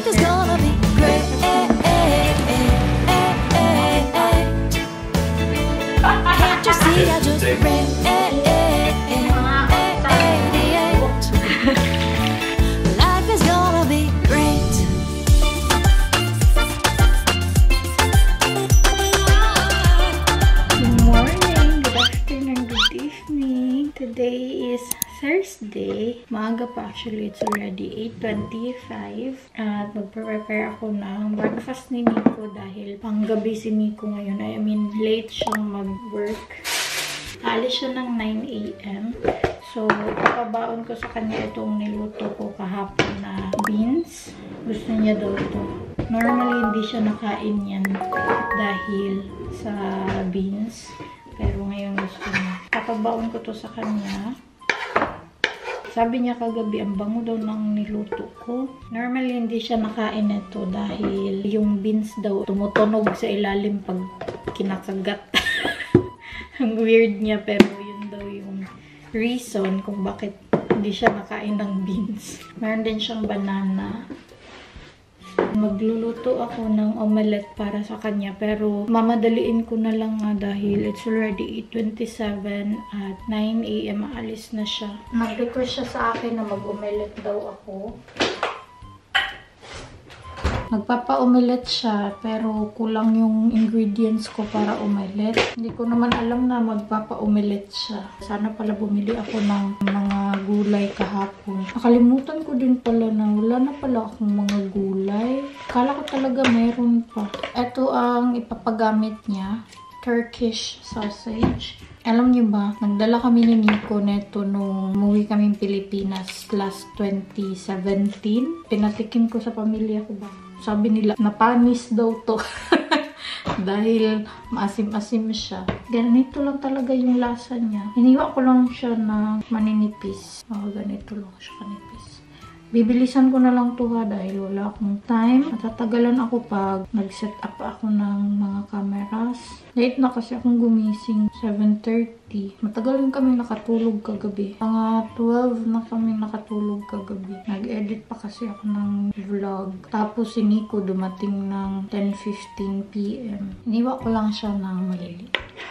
Life is gonna be great. Can't you see I just Life is gonna be great. Good morning, good afternoon, good evening. Today is Thursday. Maaga pa actually. It's already 8:25. At magpe-prepare ako ng breakfast ni Nico dahil panggabi si Nico ngayon. I mean, late siyang mag-work. Alis siya ng 9 AM. So, ipapabaon ko sa kanya itong niluto ko kahapon na beans. Gusto niya daw ito. Normally, hindi siya nakain yan dahil sa beans. Pero ngayon gusto niya. Ipapabaon ko to sa kanya. Sabi niya kagabi, ang bango daw ng niluto ko. Normally, hindi siya nakain ito dahil yung beans daw tumutunog sa ilalim pag kinakagat. Ang weird niya, pero yun daw yung reason kung bakit hindi siya nakain ng beans. Meron din siyang banana. Magluluto ako ng omelette para sa kanya, pero mamadaliin ko na lang nga dahil it's already 8:27 at 9 AM aalis na siya. Nag-request siya sa akin na mag-omelette daw ako. Magpapa-omelette siya, pero kulang yung ingredients ko para omelette. Hindi ko naman alam na magpapa-omelette siya. Sana pala bumili ako ng mga gulay kahapon. Nakalimutan ko din pala na wala na pala akong mga gulay. Akala ko talaga mayroon pa. Ito ang ipapagamit niya. Turkish sausage. Alam niyo ba, nagdala kami ni Nico neto nung umuwi kaming Pilipinas last 2017. Pinatikim ko sa pamilya ko ba. Sabi nila, napanis daw to. Dahil maasim-asim siya. Ganito lang talaga yung lasa niya. Iniwa ko lang siya na maninipis. Ganito lang siya kanipis. Bibilisan ko na lang to ha dahil wala akong time. Matatagalan ako pag nag-set up ako ng mga cameras. Late na kasi akong gumising. 7:30. Matagal rin kami nakatulog kagabi. Mga 12 na kami nakatulog kagabi. Nag-edit pa kasi ako ng vlog. Tapos si Nico dumating ng 10:15 PM. Iniwa ko lang siya ng maliliit.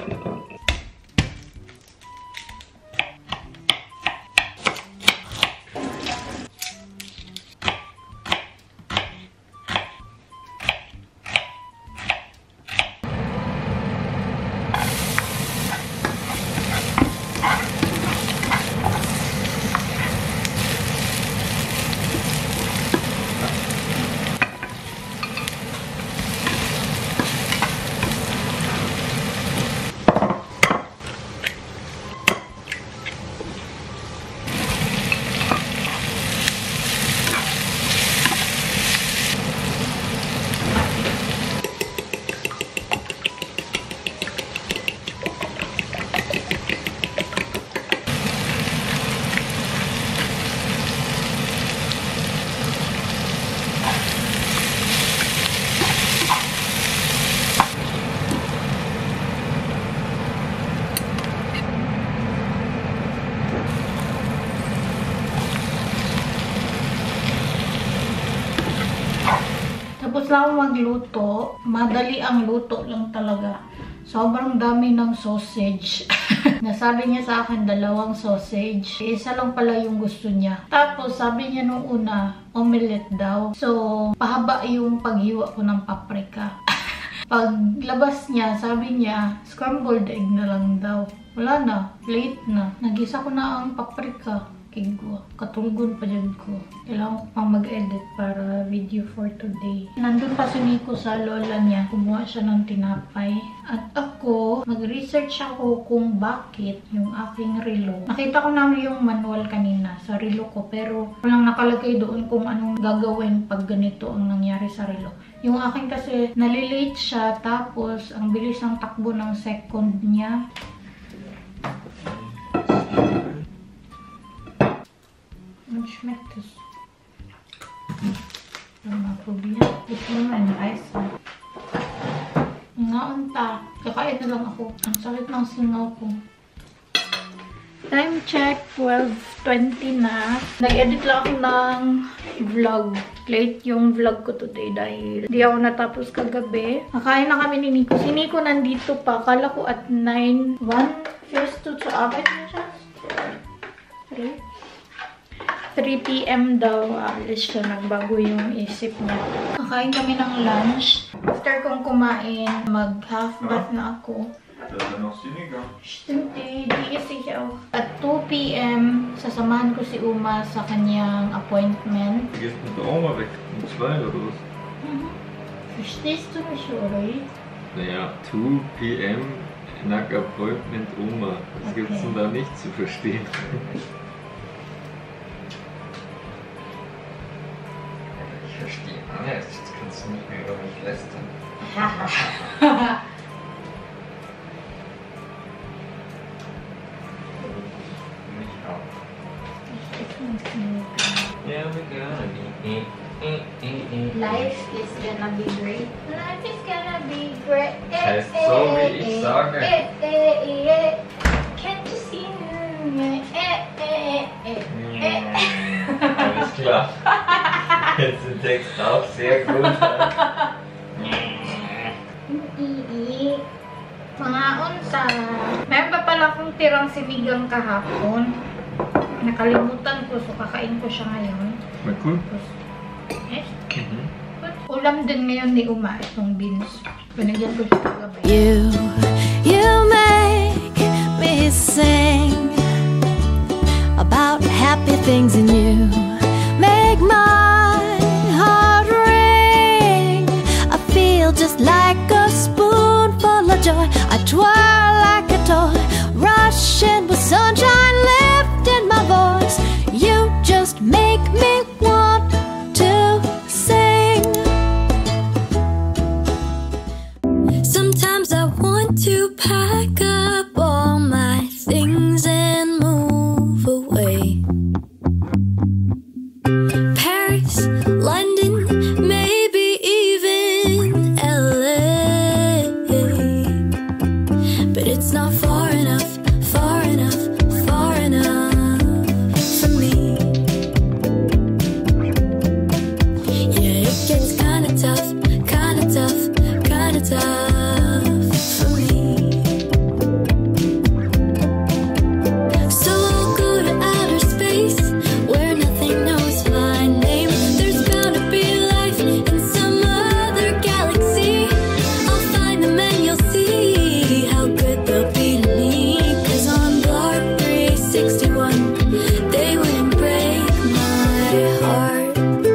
Tapos lang ako magluto. Madali ang luto lang talaga. Sobrang dami ng sausage. Nasabi niya sa akin 2 sausage. Isa lang pala yung gusto niya. Tapos sabi niya nung una, omelette daw. So, pahaba yung paghiwa ko ng paprika. Paglabas niya, sabi niya, scrambled egg na lang daw. Wala na. Late na. Nagisa ko na ang paprika. Kigwa. Katulgon pa dyan ko. Kailangan ko pang mag-edit para video for today. Nandun pa si Nico sa lola niya. Kumuha siya ng tinapay. At ako, mag-research ako kung bakit yung aking relo. Nakita ko na yung manual kanina sa relo ko. Pero walang nakalagay doon kung anong gagawin pag ganito ang nangyari sa relo. Yung akin kasi nalilate siya. Tapos ang bilis ng takbo ng second niya. Schmeckt es. Mal probieren. Ich nehme einen Reis. Nga unta. Kakain na lang ako. Ang sakit ng singaw ko. Time check, 12:20 na. Nag-edit lang ako ng vlog. Late yung vlog ko today dahil di ako natapos kagabi. Nakain na kami ni Nico. Si Nico nandito pa. Akala ko at 9. 1 first to abay na siya. 3 p.m. daw. Alis siya. Nagbago yung isip niya. Nakain kami ng lunch. After kong kumain, mag-half bath na ako. Hindi siya. At 2 p.m. sasamahan ko si Uma sa kanyang appointment. Gehst mit der Oma weg? Um 2 oder was? Verstehst du mich, oder? Naja, 2 p.m. nach Appointment Oma. Was gibt's denn da nicht zu verstehen? Ich verstehe alles. Jetzt kannst du nicht mehr über mich lästern. Yeah, we're gonna be. Life is gonna be great. Life is gonna be great. Heißt so, wie ich sage. Can't you see Alles klar. Jetzt den Text auch sehr gut. Mga unsa. Meron pa pala akong tirang sinigang kahapon. Nakalimutan ko, so kakain ko siya ngayon. Na cool. Ulam din ngayon ni Uma itong beans. Pinagyan ko siya kagabi. You make me sing about happy things in you. Make my heart ring. I feel just like a spoonful of joy. I twirl like a toy, rushing with sunshine, lifting my voice. You just make me want to sing. Sometimes I want to pack up all my things and move away. Paris, London, maybe even LA. But it's not far enough, far enough, far enough for me. Yeah, it gets kinda tough, kinda tough, kinda tough for me. So I'll go to outer space where nothing knows my name. There's gotta be life in some other galaxy. I'll find them and you'll see how good they'll be to me. 'Cause on Block 361, they wouldn't break my heart.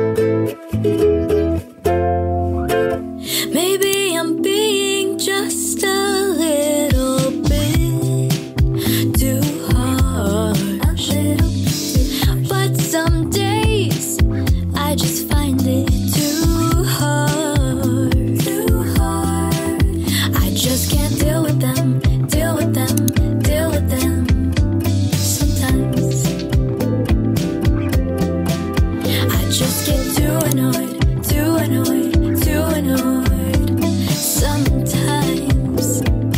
Maybe I'm being just a little bit too hard. But some days I just find it too hard. I just can't deal with them, deal with them, deal with them. Sometimes I just get too annoyed, too annoyed, too annoyed. Sometimes.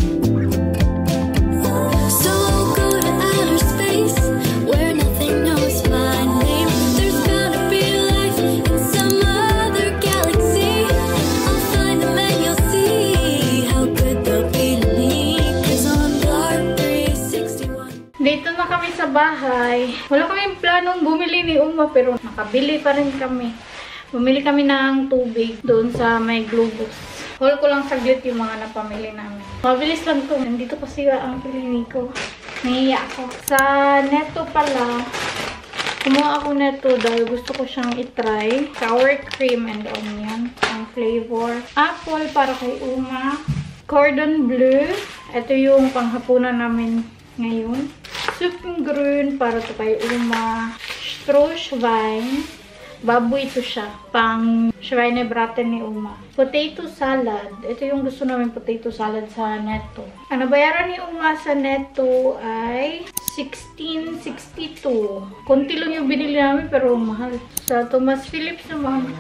So I'll go to outer space where nothing knows my name. There's gotta be life in some other galaxy. I'll find them and you'll see how good they'll be to me. 'Cause on Block 361. Dito na kami sa bahay. Wala kaming planong bumili ni Uma pero nakabili pa rin kami. Bumili kami ng tubig doon sa may Globus. Haul ko lang saglit yung mga napamili namin. Mabilis lang to. Nandito pa siya ang pilihin ko. Nahiya ako. Sa Netto pala, kumuha ako neto dahil gusto ko siyang itry. Sour cream and onion ang flavor. Apple para kay Uma. Cordon bleu. Ito yung panghapunan namin ngayon. Suppengrün para to kay Uma. Strohschwein. Baboy ito siya. Pang Schweinebraten ni Uma. Potato salad. Ito yung gusto namin potato salad sa Netto. Ang nabayaran ni Uma sa Netto ay 16.62. Konti lang yung binili namin pero mahal. Sa Thomas Phillips naman.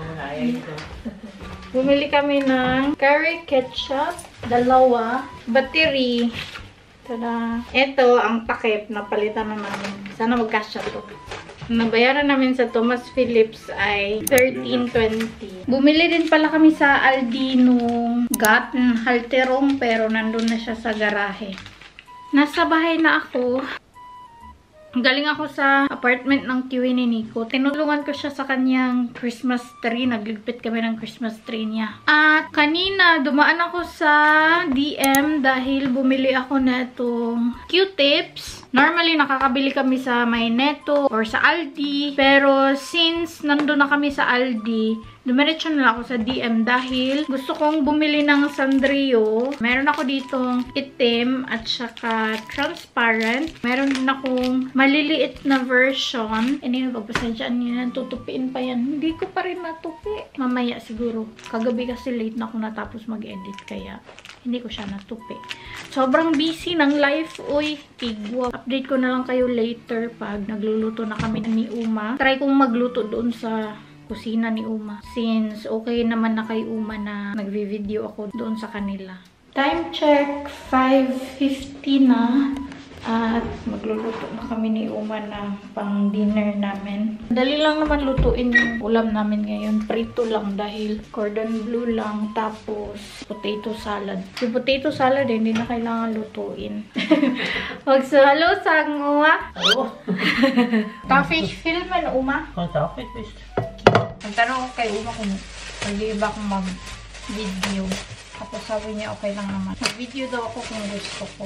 Bumili kami ng curry ketchup, dalawa, battery, Tada! Ito, ang takip na palitan na namin. Sana magkasya to. Nabayaran namin sa Thomas Phillips ay 13.20. Bumili din pala kami sa Aldi nung halterong pero nandun na siya sa garahe. Nasa bahay na ako. Galing ako sa apartment ng tiwi ni Nico. Tinulungan ko siya sa kanyang Christmas tree. Nagligpit kami ng Christmas tree niya. At kanina, dumaan ako sa DM dahil bumili ako na itong Q-tips. Normally, nakakabili kami sa Mayneto or sa Aldi. Pero since nandun na kami sa Aldi, dumiretso na ako sa DM dahil gusto kong bumili ng Sanrio. Meron ako ditong itim at saka transparent. Meron din akong maliliit na version. Hindi na pagpasensyaan nyo, tutupiin pa yan. Hindi ko pa rin natupi. Mamaya siguro. Kagabi kasi late na ako natapos mag-edit kaya hindi ko siya natupi. Sobrang busy ng life. Uy, tigwa. Update ko na lang kayo later pag nagluluto na kami ni Uma. Try kong magluto doon sa kusina ni Uma. Since okay naman na kay Uma na nagvi-video ako doon sa kanila. Time check, 5:50 na. At magluluto na kami ni Uma na pang dinner namin. Dali lang naman lutuin yung ulam namin ngayon. Prito lang dahil cordon bleu lang. Tapos potato salad. Yung potato salad hindi na kailangan lutuin. Magsalo sa Uma. Halo. Ta-fish film na Uma. Fish. Nagtanong ko kay Uma kung pwede ba akong mag-video. Tapos sabi niya okay lang naman. Mag-video daw ako kung gusto ko.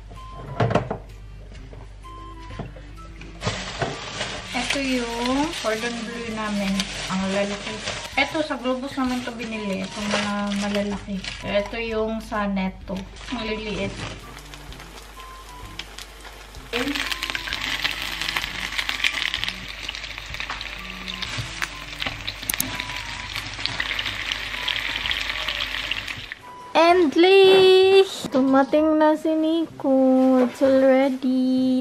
Ito yung cordon bleu namin. Ang lalaki. Ito sa Globus namin ito binili. Itong mga malalaki. Ito yung sa Netto. Ang liliit. Endlich! Tumating na si Nico. It's already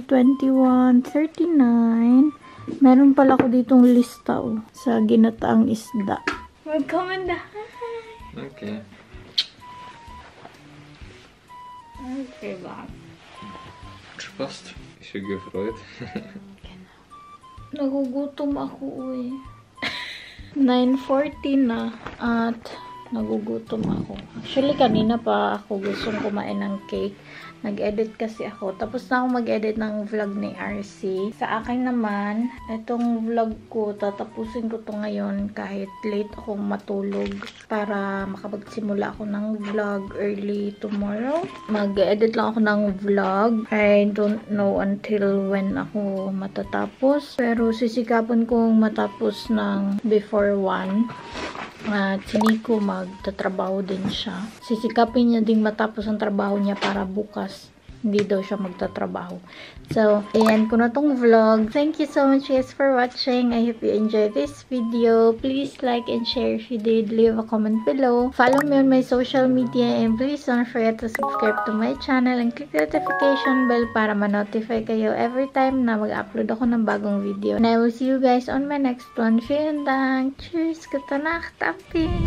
21:39. Meron pala ako ditong lista sa ginataang isda. Magkomendahan! Okay. Okay, ba? Spaß. Ich bin gefreut. Nagugutom ako, uy. 9:40 na at nagugutom ako. Actually, kanina pa ako gustong kumain ng cake. Nag-edit kasi ako. Tapos na ako mag-edit ng vlog ni RC. Sa akin naman, itong vlog ko, tatapusin ko to ngayon kahit late akong matulog para makapagsimula ako ng vlog early tomorrow. Mag-edit lang ako ng vlog. I don't know until when ako matatapos. Pero sisikapan kong matapos ng before 1. At si Nico magtatrabaho din siya. Sisikapin niya ding matapos ang trabaho niya para bukas hindi daw siya magtatrabaho. So, ayan ko na tong vlog. Thank you so much guys for watching. I hope you enjoyed this video. Please like and share if you did. Leave a comment below. Follow me on my social media and please don't forget to subscribe to my channel and click the notification bell para ma-notify kayo every time na mag-upload ako ng bagong video. And I will see you guys on my next one. Vielen Dank. Tschüss. Gute Nacht. Appi.